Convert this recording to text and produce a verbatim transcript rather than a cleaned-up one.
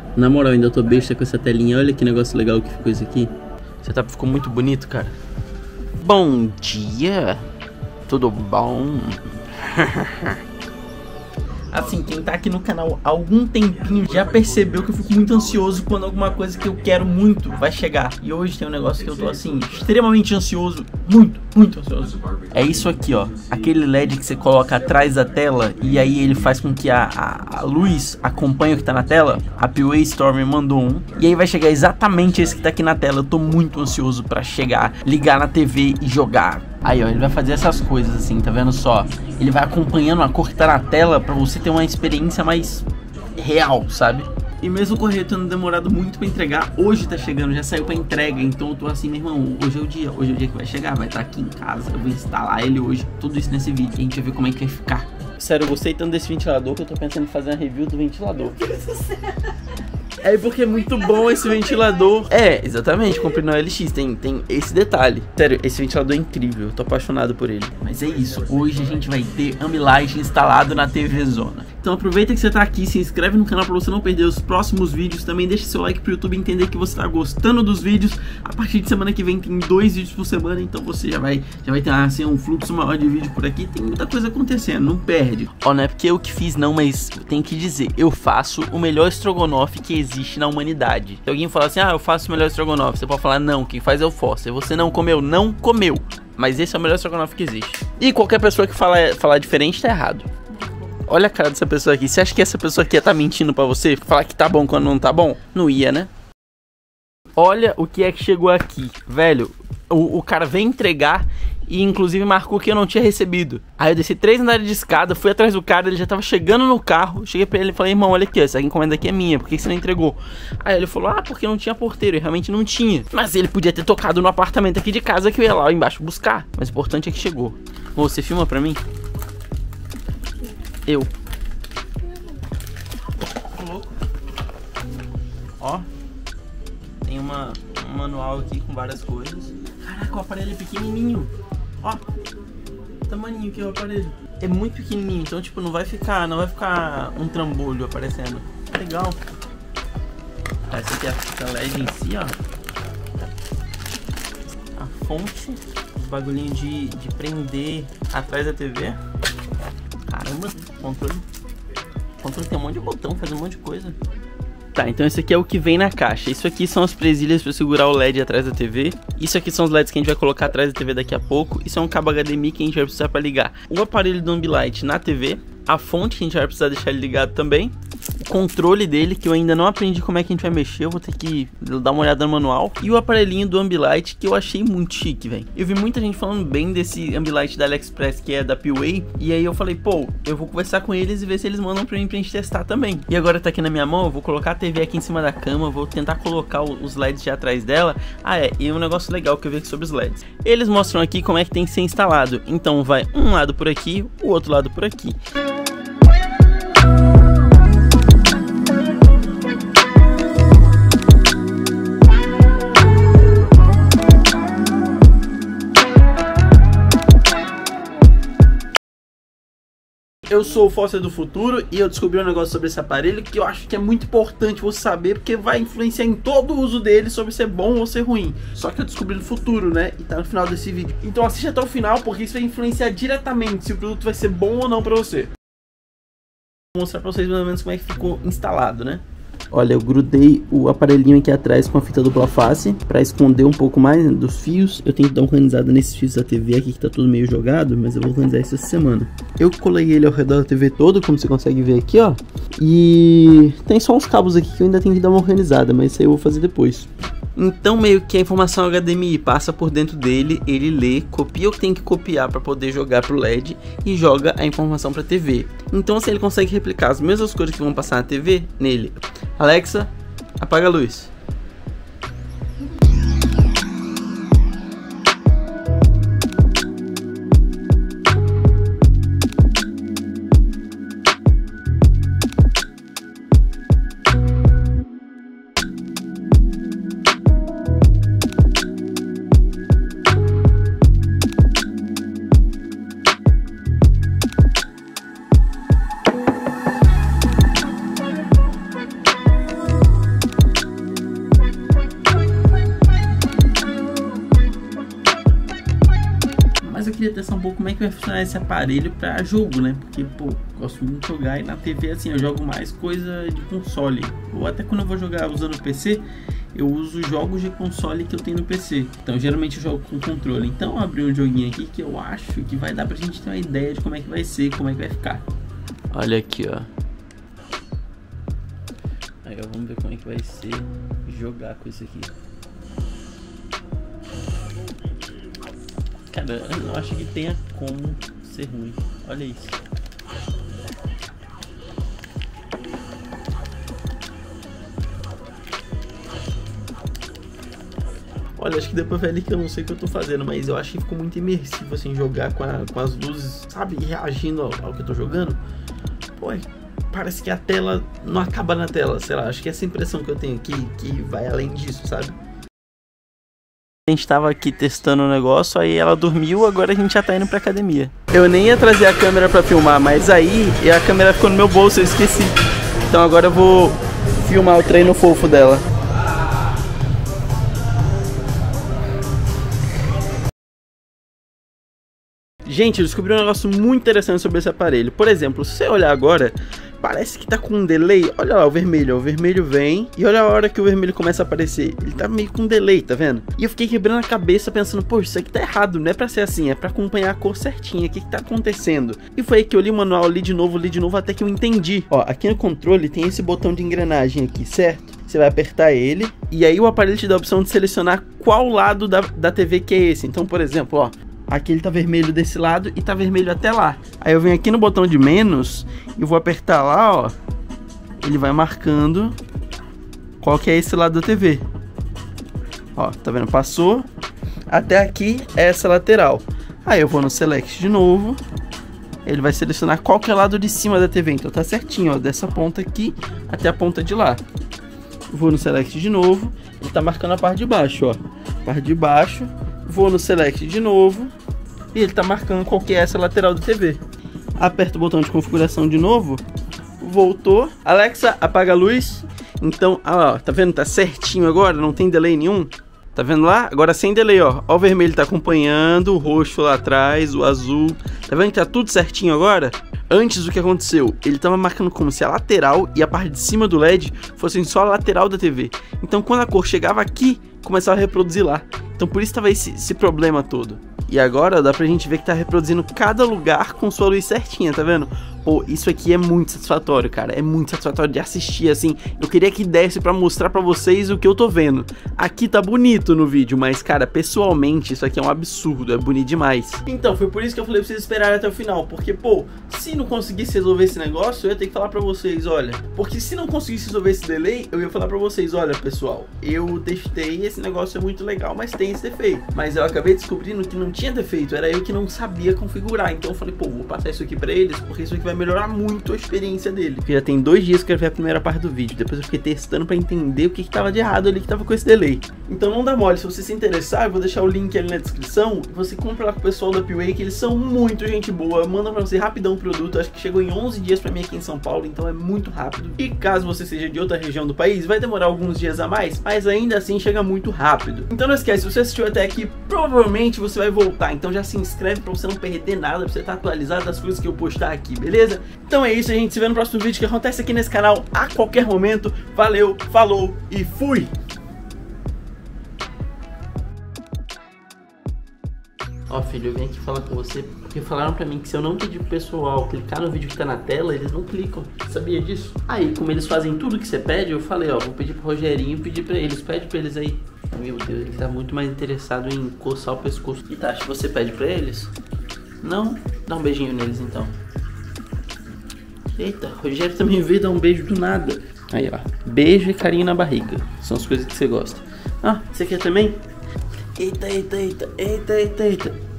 Na moral, ainda tô besta com essa telinha. Olha que negócio legal que ficou isso aqui. O setup ficou muito bonito, cara. Bom dia. Tudo bom? Assim, quem tá aqui no canal há algum tempinho já percebeu que eu fico muito ansioso quando alguma coisa que eu quero muito vai chegar. E hoje tem um negócio que eu tô assim, extremamente ansioso. Muito, muito ansioso. É isso aqui, ó. Aquele L E D que você coloca atrás da tela e aí ele faz com que a, a, a luz acompanhe o que tá na tela. A P U A Store me mandou um. E aí vai chegar exatamente esse que tá aqui na tela. Eu tô muito ansioso pra chegar, ligar na T V e jogar. Aí, ó, ele vai fazer essas coisas assim, tá vendo só? Ele vai acompanhando a cor que tá na tela pra você ter uma experiência mais real, sabe? E mesmo o correio tendo demorado muito pra entregar, hoje tá chegando, já saiu pra entrega. Então eu tô assim, meu irmão, hoje é o dia, hoje é o dia que vai chegar, vai estar aqui em casa. Eu vou instalar ele hoje, tudo isso nesse vídeo, e a gente vai ver como é que vai ficar. Sério, eu gostei tanto desse ventilador que eu tô pensando em fazer uma review do ventilador. Meu Deus do céu. É porque é muito bom esse ventilador. É, exatamente, comprei no L X, tem, tem esse detalhe. Sério, esse ventilador é incrível, eu tô apaixonado por ele. Mas é isso, hoje a gente vai ter Ambilight instalado na T V Zona. Então aproveita que você tá aqui, se inscreve no canal pra você não perder os próximos vídeos. Também deixa seu like pro YouTube entender que você tá gostando dos vídeos. A partir de semana que vem tem dois vídeos por semana, então você já vai, já vai ter assim, um fluxo maior de vídeo por aqui. Tem muita coisa acontecendo, não perde. Ó, não é porque eu que fiz não, mas tem que dizer, eu faço o melhor estrogonofe que existe na humanidade. Se alguém falar assim, ah, eu faço o melhor estrogonofe, você pode falar, não, quem faz é o Foster. Você não comeu, não comeu. Mas esse é o melhor estrogonofe que existe. E qualquer pessoa que falar, falar diferente tá errado. Olha a cara dessa pessoa aqui. Você acha que essa pessoa aqui ia tá mentindo pra você? Falar que tá bom quando não tá bom? Não ia, né? Olha o que é que chegou aqui. Velho, o, o cara veio entregar e inclusive marcou que eu não tinha recebido. Aí eu desci três andares de escada, fui atrás do cara, ele já tava chegando no carro. Cheguei pra ele e falei, irmão, olha aqui, essa encomenda aqui é minha, por que você não entregou? Aí ele falou, ah, porque não tinha porteiro, e realmente não tinha. Mas ele podia ter tocado no apartamento aqui de casa que eu ia lá embaixo buscar. Mas o importante é que chegou. Ô, você filma pra mim? Eu. Ó, tem uma, um manual aqui com várias coisas. Caraca, o aparelho é pequenininho. Ó, tamaninho que é o aparelho. É muito pequenininho, então tipo, não vai ficar, não vai ficar um trambolho aparecendo. Legal. Essa aqui é a fita L E D em si, ó. A fonte, os bagulhinhos de, de prender atrás da T V. Caramba, controle. Controle tem um monte de botão, faz um monte de coisa. Tá, então esse aqui é o que vem na caixa. Isso aqui são as presilhas para segurar o L E D atrás da T V. Isso aqui são os L E Ds que a gente vai colocar atrás da T V daqui a pouco. Isso é um cabo H D M I que a gente vai precisar para ligar o aparelho do Ambilight na T V. A fonte que a gente vai precisar deixar ele ligado também. O controle dele, que eu ainda não aprendi como é que a gente vai mexer. Eu vou ter que dar uma olhada no manual. E o aparelhinho do Ambilight, que eu achei muito chique, velho. Eu vi muita gente falando bem desse Ambilight da AliExpress, que é da P U A. E aí eu falei, pô, eu vou conversar com eles e ver se eles mandam pra mim pra gente testar também. E agora tá aqui na minha mão, eu vou colocar a T V aqui em cima da cama. Vou tentar colocar os L E Ds já atrás dela. Ah é, e um negócio legal que eu vi aqui sobre os L E Ds. Eles mostram aqui como é que tem que ser instalado. Então vai um lado por aqui, o outro lado por aqui. Eu sou o Foster do futuro e eu descobri um negócio sobre esse aparelho que eu acho que é muito importante você saber, porque vai influenciar em todo o uso dele sobre ser bom ou ser ruim. Só que eu descobri no futuro, né? E tá no final desse vídeo. Então assiste até o final, porque isso vai influenciar diretamente se o produto vai ser bom ou não pra você. Vou mostrar pra vocês mais ou menos como é que ficou instalado, né? Olha, eu grudei o aparelhinho aqui atrás com a fita dupla face para esconder um pouco mais dos fios. Eu tenho que dar uma organizada nesses fios da T V aqui que tá tudo meio jogado, mas eu vou organizar isso essa semana. Eu colei ele ao redor da T V todo, como você consegue ver aqui, ó. E tem só uns cabos aqui que eu ainda tenho que dar uma organizada, mas isso aí eu vou fazer depois. Então meio que a informação H D M I passa por dentro dele, ele lê, copia o que tem que copiar para poder jogar pro L E D e joga a informação para a T V. Então assim ele consegue replicar as mesmas coisas que vão passar na T V nele. Alexa, apaga a luz. queria testar um pouco como é que vai funcionar esse aparelho pra jogo, né? Porque, pô, gosto muito de jogar e na T V, assim, eu jogo mais coisa de console. Ou até quando eu vou jogar usando o P C, eu uso jogos de console que eu tenho no P C. Então, geralmente eu jogo com controle. Então, eu abri um joguinho aqui que eu acho que vai dar pra gente ter uma ideia de como é que vai ser, como é que vai ficar. Olha aqui, ó. Aí, ó, vamos ver como é que vai ser jogar com isso aqui. Cara, eu não acho que tenha como ser ruim. Olha isso. Olha, acho que deu pra ver ali que eu não sei o que eu tô fazendo, mas eu acho que ficou muito imersivo, assim, jogar com, a, com as luzes, sabe, reagindo ao, ao que eu tô jogando. Pô, parece que a tela não acaba na tela, sei lá, acho que essa impressão que eu tenho aqui, que vai além disso, sabe? A gente tava aqui testando o negócio, aí ela dormiu, agora a gente já tá indo pra academia. Eu nem ia trazer a câmera pra filmar, mas aí a câmera ficou no meu bolso, eu esqueci. Então agora eu vou filmar o treino fofo dela. Gente, eu descobri um negócio muito interessante sobre esse aparelho. Por exemplo, se você olhar agora, parece que tá com um delay. Olha lá o vermelho, ó, o vermelho vem e olha a hora que o vermelho começa a aparecer. Ele tá meio com um delay, tá vendo? E eu fiquei quebrando a cabeça pensando, pô, isso aqui tá errado, não é pra ser assim, é pra acompanhar a cor certinha, o que que tá acontecendo? E foi aí que eu li o manual, li de novo, li de novo, até que eu entendi. Ó, aqui no controle tem esse botão de engrenagem aqui, certo? Você vai apertar ele e aí o aparelho te dá a opção de selecionar qual lado da, da T V que é esse. Então, por exemplo, ó, aqui ele tá vermelho desse lado e tá vermelho até lá. Aí eu venho aqui no botão de menos e vou apertar lá, ó. Ele vai marcando qual que é esse lado da T V. Ó, tá vendo? Passou. Até aqui é essa lateral. Aí eu vou no Select de novo. Ele vai selecionar qual que é o lado de cima da T V. Então tá certinho, ó. Dessa ponta aqui até a ponta de lá. Vou no Select de novo. Ele tá marcando a parte de baixo, ó. A parte de baixo. Vou no Select de novo e ele tá marcando qual que é essa lateral da T V. Aperto o botão de configuração de novo. Voltou. Alexa, apaga a luz. Então, ó, tá vendo? Tá certinho agora, não tem delay nenhum. Tá vendo lá? Agora sem delay, ó. Ó, o vermelho tá acompanhando, o roxo lá atrás, o azul. Tá vendo que tá tudo certinho agora? Antes, o que aconteceu? Ele tava marcando como se a lateral e a parte de cima do L E D fossem só a lateral da T V. Então, quando a cor chegava aqui, começava a reproduzir lá. Então, por isso tava esse, esse problema todo. E agora dá pra gente ver que tá reproduzindo cada lugar com sua luz certinha, tá vendo? Pô, isso aqui é muito satisfatório, cara. É muito satisfatório de assistir, assim. Eu queria que desse pra mostrar pra vocês o que eu tô vendo. Aqui tá bonito no vídeo, mas, cara, pessoalmente, isso aqui é um absurdo. É bonito demais. Então, foi por isso que eu falei pra vocês esperarem até o final. Porque, pô, se não conseguisse resolver esse negócio, eu ia ter que falar pra vocês, olha. Porque se não conseguisse resolver esse delay, eu ia falar pra vocês, olha, pessoal, eu testei, esse negócio é muito legal, mas tem esse defeito. Mas eu acabei descobrindo que não tinha defeito, era eu que não sabia configurar. Então eu falei, pô, vou passar isso aqui pra eles, porque isso aqui vai melhorar muito a experiência dele. Porque já tem dois dias que eu gravei a primeira parte do vídeo. Depois eu fiquei testando pra entender o que que tava de errado ali, que tava com esse delay. Então não dá mole, se você se interessar, eu vou deixar o link ali na descrição. Você compra lá com o pessoal da P-Way, que eles são muito gente boa. Manda pra você rapidão o produto, acho que chegou em onze dias pra mim aqui em São Paulo, então é muito rápido. E caso você seja de outra região do país, vai demorar alguns dias a mais, mas ainda assim chega muito rápido. Então não esquece, se você assistiu até aqui, provavelmente você vai voltar. Então já se inscreve pra você não perder nada, pra você estar atualizado das coisas que eu postar aqui, beleza? Então é isso, a gente se vê no próximo vídeo que acontece aqui nesse canal a qualquer momento. Valeu, falou e fui! Ó, filho, eu vim aqui falar com você porque falaram pra mim que se eu não pedir pro pessoal clicar no vídeo que tá na tela, eles não clicam. Sabia disso? Aí, como eles fazem tudo que você pede, eu falei, ó, vou pedir pro Rogerinho e pedir pra eles. Pede pra eles aí. Meu Deus, ele tá muito mais interessado em coçar o pescoço. E tá, acho que você pede pra eles? Não? Dá um beijinho neles, então. Eita, o Rogério também veio dar um beijo do nada. Aí, ó, beijo e carinho na barriga. São as coisas que você gosta. Ah, você quer também? Eita, eita, eita, eita, eita, eita.